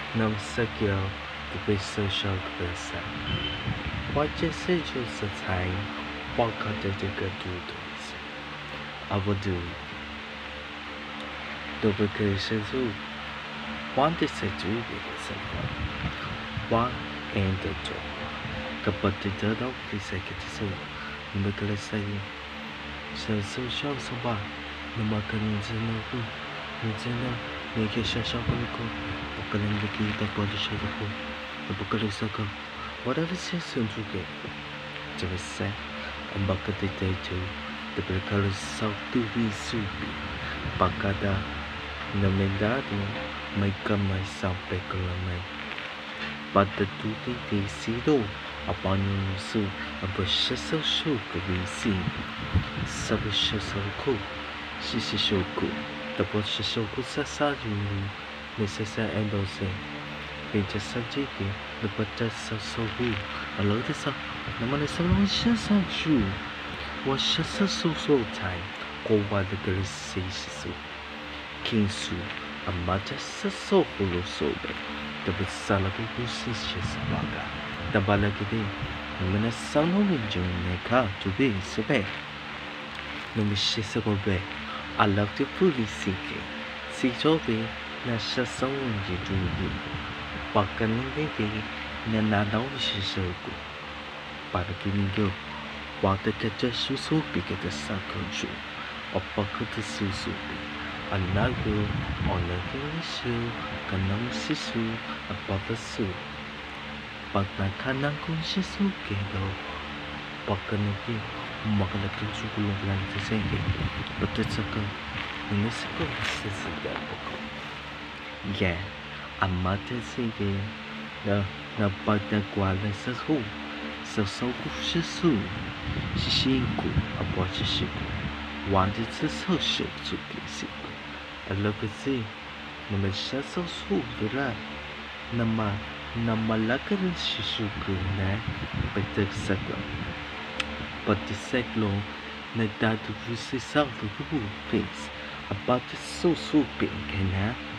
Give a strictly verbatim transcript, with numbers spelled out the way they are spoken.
não secure the big social person. What just is just a time, what could the good do to us? I will do duplication too. One is a do with a second. One and the two. Kapati the dog is a kit so. Nicholas saying, so social so bad. No matter in the no, in the no, make a shasha go. Opening the key, the body shut up. The book is a go. Whatever says soon to get. To be said, and bucket the day too. The breaker is so to be soupy. Bacada, no mendadi, make myself peculiar. But the duty they see though, upon you so a bush so show could be seen. Sabish so cool, she so cool. The bush so good, Sasaju, Missus Ambrose. Pinches subject, the butter so so good. A lot is up, no one is so so true. Was just so so time, go by the girl says so. King Su, a mother so so full of so bad. The bit salary was just baga. The balagade, when a son of enjoying a car to be so bad. No missus obey. I love to fully seeking. See Toby, Nasha so you do you. Bakan in the day, Nana no she so good. But giving you. What the catcher so big at the circle shoe, or bucket the susu. A nago on a very shoe, canam sisu, above the soup. But my canango shisu gado, bakanaki, makalaki to look like the same thing. But it's a go, and this go is that book. Yeah, a matter saying, no, no, but the gualas as who. So so good soon. Shishinku, a watch ship. Wanted to social to please it. A look at see. No me so swoop the rat. Nama, Namalaka Shishuku, na, but the second. But the second, not that to see south of the things about the so swooping, can I?